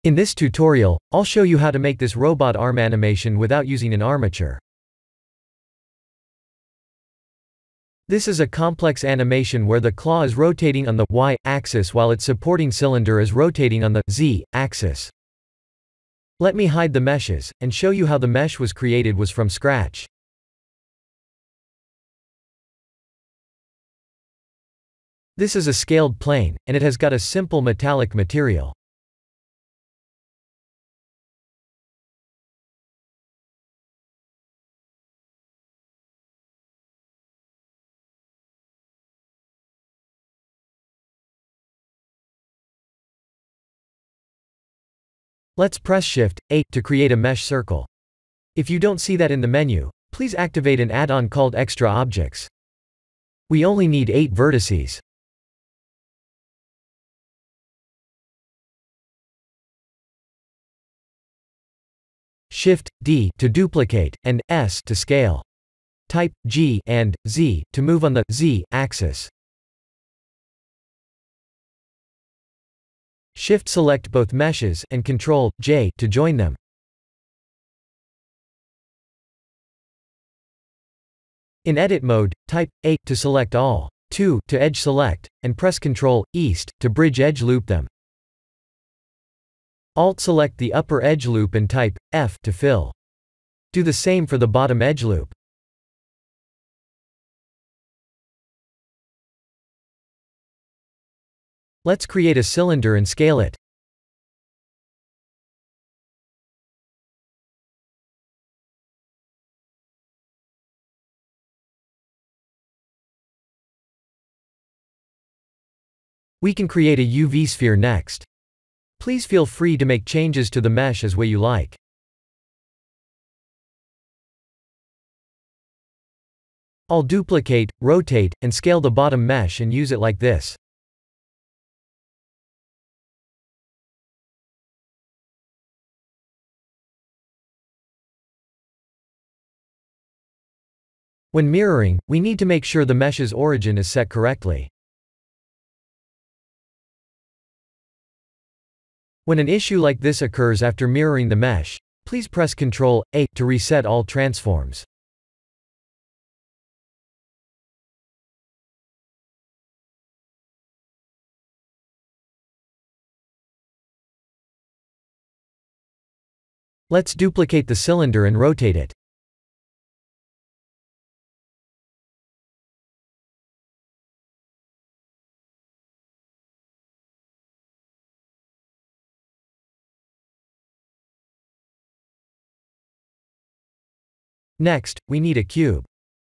In this tutorial, I'll show you how to make this robot arm animation without using an armature. This is a complex animation where the claw is rotating on the y-axis while its supporting cylinder is rotating on the z-axis. Let me hide the meshes, and show you how the mesh was created from scratch. This is a scaled plane, and it has got a simple metallic material. Let's press Shift-A to create a mesh circle. If you don't see that in the menu, please activate an add-on called Extra Objects. We only need 8 vertices. Shift-D to duplicate, and S to scale. Type G and Z to move on the Z-axis. Shift-select both meshes and Ctrl-J to join them. In edit mode, type A to select all, 2 to edge select, and press Ctrl-East to bridge edge loop them. Alt-select the upper edge loop and type F to fill. Do the same for the bottom edge loop. Let's create a cylinder and scale it. We can create a UV sphere next. Please feel free to make changes to the mesh as way you like. I'll duplicate, rotate, and scale the bottom mesh and use it like this. When mirroring, we need to make sure the mesh's origin is set correctly. When an issue like this occurs after mirroring the mesh, please press Ctrl-A to reset all transforms. Let's duplicate the cylinder and rotate it. Next, we need a cube.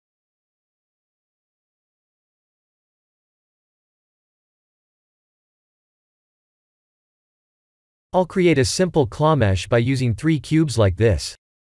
I'll create a simple claw mesh by using 3 cubes like this.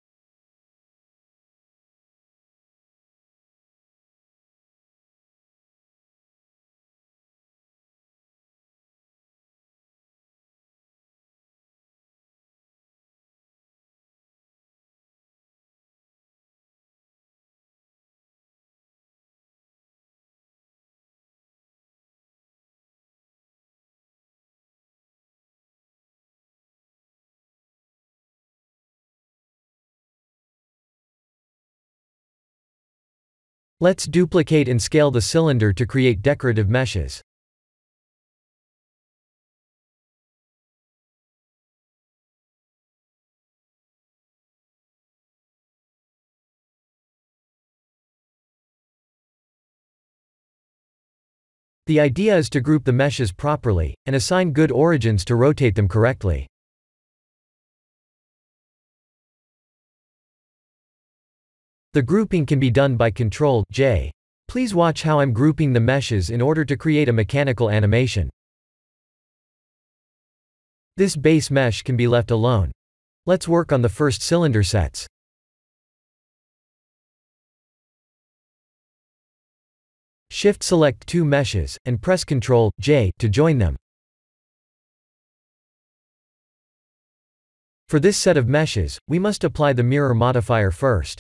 Let's duplicate and scale the cylinder to create decorative meshes. The idea is to group the meshes properly, and assign good origins to rotate them correctly. The grouping can be done by Ctrl-J. Please watch how I'm grouping the meshes in order to create a mechanical animation. This base mesh can be left alone. Let's work on the first cylinder sets. Shift-select 2 meshes, and press Ctrl-J to join them. For this set of meshes, we must apply the mirror modifier first.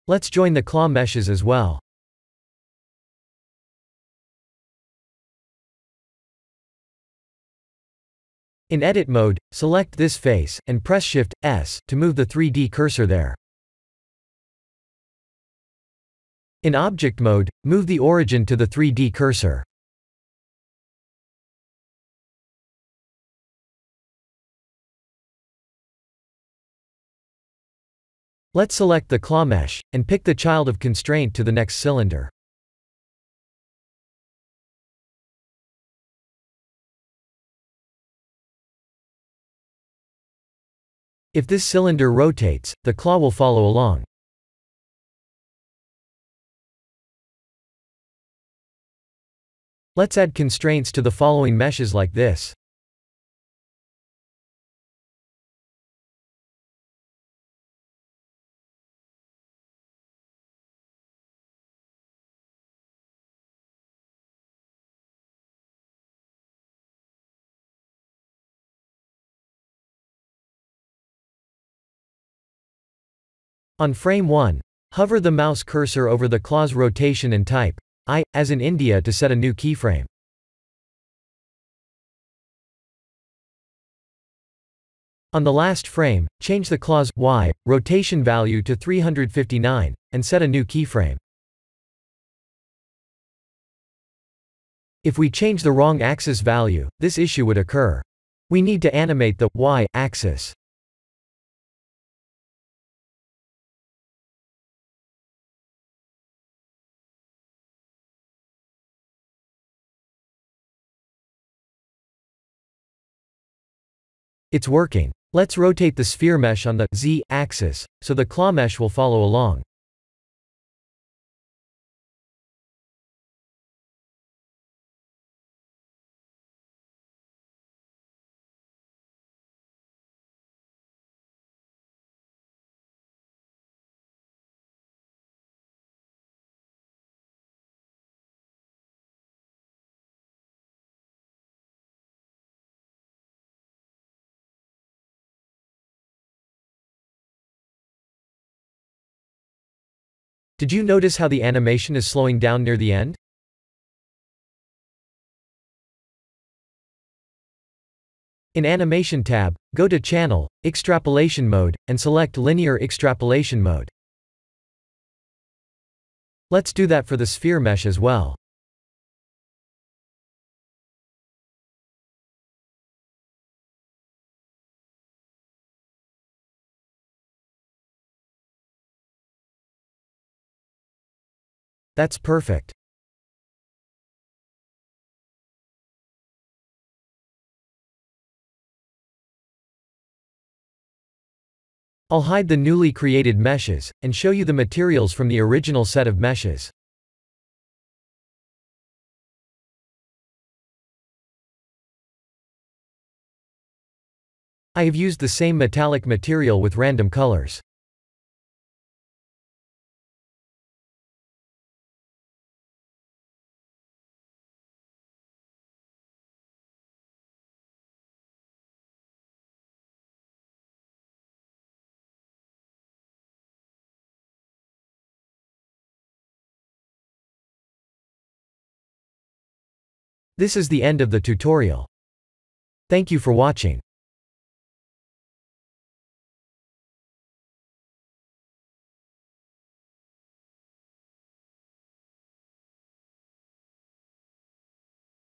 Let's join the claw meshes as well. In edit mode, select this face, and press Shift+S to move the 3D cursor there. In object mode, move the origin to the 3D cursor. Let's select the claw mesh, and pick the child of constraint to the next cylinder. If this cylinder rotates, the claw will follow along. Let's add constraints to the following meshes like this. On frame 1, hover the mouse cursor over the claw's rotation and type I, as in India, to set a new keyframe. On the last frame, change the claw's Y rotation value to 359, and set a new keyframe. If we change the wrong axis value, this issue would occur. We need to animate the Y axis. It's working. Let's rotate the sphere mesh on the Z axis, so the claw mesh will follow along. Did you notice how the animation is slowing down near the end? In Animation tab, go to Channel, Extrapolation Mode, and select Linear Extrapolation Mode. Let's do that for the sphere mesh as well. That's perfect. I'll hide the newly created meshes, and show you the materials from the original set of meshes. I have used the same metallic material with random colors. This is the end of the tutorial. Thank you for watching.